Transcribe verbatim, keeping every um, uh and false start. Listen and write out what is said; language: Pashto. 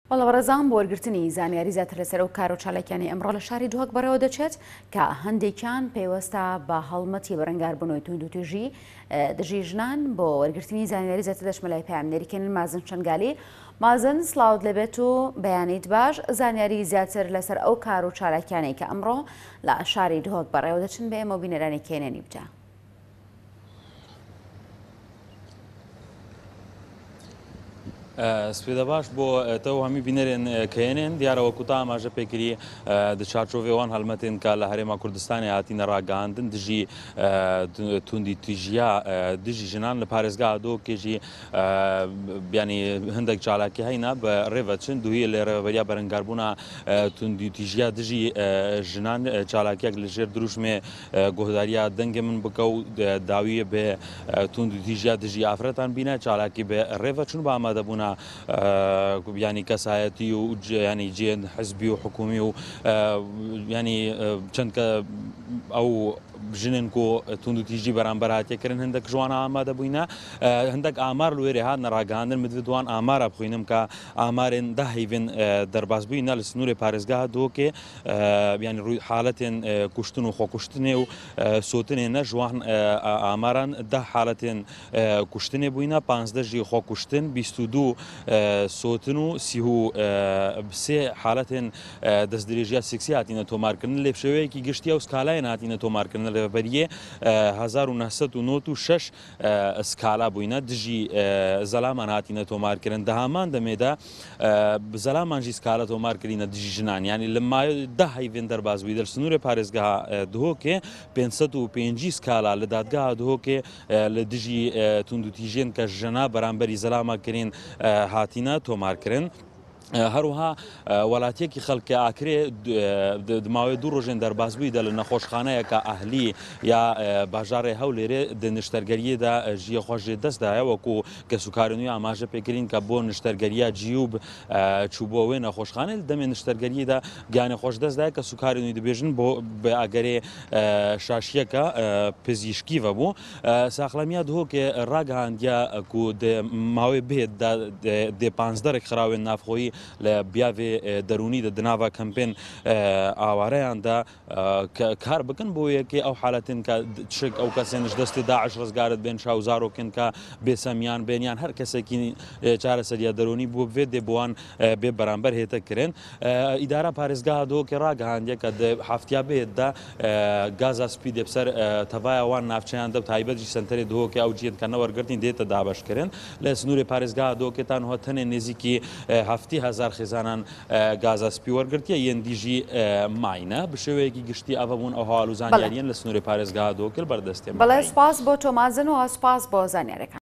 وەڵا بەڕێزان بۆ وەرگرتنی زانیاری زیاتر لەسەر ئەو کار و چالاکیانی ئەمڕۆ لە شاری دووەک بەڕێوە دەچێت کە هەندێکیان پێوەستە بە هەڵمەتی بەرەنگاربوونەوەی توند و توێژی دژی ژنان بۆ وەرگرتنی زانیاری زیاتر دەچمەلای پەیامنەریکردن مازن چەنگالی. مازن سڵاوت لەبێت و بەیانیت باش، زانیاری زیاتر لەسەر ئەو کار و چالاکیانەی کە ئەمڕۆ لە شاری دووەک بەڕێوە دەچن بە ئێمە بینەرانی کێنێنی بجە. سپێدە باش بۆ تەو هەمی بینەرێن کەێنێن دیارەوە کوتا ئاماژە پێکری دچارچۆڤێوان هەڵمەتێن کە لە هەرێما کوردستانی هاتینە ڕاگەاندن دژی توندی تویژیا دژی ژنان لە پارێزگا دۆ کێژی بیانی هەندێک چالاکی هەینا بە ڕێڤەچن دووی لە ڕێوەبەریا بەرەنگاربوونا توندی تویژیا دژی ژنان چالاکیەک لەژێر دروشمێ گۆهداریە دەنگە من بکە و داویە بێ توندی تویژیا دژی ئافرەتان بینە چالاکی بێ ڕێڤەچون بە ئامادەبوونا ینی کەسایەتی و ینی جێن حزبی و حکومی و ینی چەند کە ئەو ژنن کۆ تونند و تیژی بەرامبەر هاتیەکردن هەندێک جوانە ئامادە بووینە هەندێک ئامار لێرێ هات نەڕاگەاندن مدوان ئامارە بخوێنم کە ئامارێن دا هەیڤێن دەرباز بووینە لە سنوورێ پارێزگا دۆکێ ینی ڕووی حالەتێن کوشتن و خۆکوشتنێ و سۆتنێنە جوان ئاماران دا حالەتێن کوشتنێ بووینە پانزدەژی خۆکوشتن بیست و دوو سۆتن و سی و سێ حالەتێن دەستدرێژیا سێکسی هاتینە تۆمارکردن لێ شێوەیەکی گشتی ئەو سکالایەن هاتینە تۆمارکردن ڕێبەریە هەزار و نەسەد و نۆ و شەش سکالا بووینە دژی زەلامان هاتینە تۆمارکردن دەهامان دەمێدا زەلامانژی سکالە تۆمارکردینە دژی ژنان ینی لە مایۆ دا هەیڤێن دەرباز بووی دەرسنوورێ پارێزگا دهۆکێ پێنجسەد و پێنجی سکالا لە دادگا دهۆکێ لە دژی تونند و تیژێن کە ژەنا بەرامبەری زەلامەکردین هاتینە تۆمارکردن. هەروها وڵاتیەکی خەڵکی ئاکرێ ماوەی دوو ڕۆژێن دەربازبوویدا لە نەخۆشخانەیەکە ئەهلی یا باژارێ هەولێرێ نیشتەرگەریەدا ژیە خۆشێ دەستدایە وەکو کە سوکارنووی ئاماژە پێکردین کە بۆ نیشتەرگەریە جیوب چوبۆوێ نەخۆشخانە دەمێ نیشتەرگەریەدا گیانی خۆش دەستدایە کە سوکارنووی دەبێژن بۆ بە ئەگەرێ شاشیەکە پزیشکیڤە بوو ساخلەمیا دهۆکێ ڕاگەهاندیا کو ماوەی بێت دێ پانزدەرێک خراوێن نافخۆیی لە بیاوێ دەرونی دە دناوا کەمپێن ئاوارەیاندا کار بکەن بۆ یەکێ ئەو حالەتن کە چک ئەو کەسێنش دەستی داعش ڕزگارت بێن شاوزارۆکن کە بێسەمیان بێنیان هەر کەسێکی چارەسەریە دەرونی بۆ بێ دێ بوان بێ بەرامبەر هێتە کرێن ئیدارە پارێزگا دۆکێ ڕاگەهاندیە کە هەفتیا بێتدا گازا سپی دێبسەر تەڤایەوان ناوچەیان دە تایبەتی سنتەرێ دۆکێ ئەو جێت کە نەوەرگرتین دێتە دابەشکردن لە سنوورێ پارێزگا دۆکێتان هۆ تەنێ نێزیکی هەفتی هەزار خێزانان گازا سپی وەرگرتیە یەندیژی ماینە بشێوەیەکی گشتی ئەوە بوون ئەو هەواڵ و زانیاریان لە سنوورێ پارێزگا دۆکرد بەردەستێ. بەڵێ سپاس بۆ تۆ مازن و سپاس بۆ زانیاریەکان.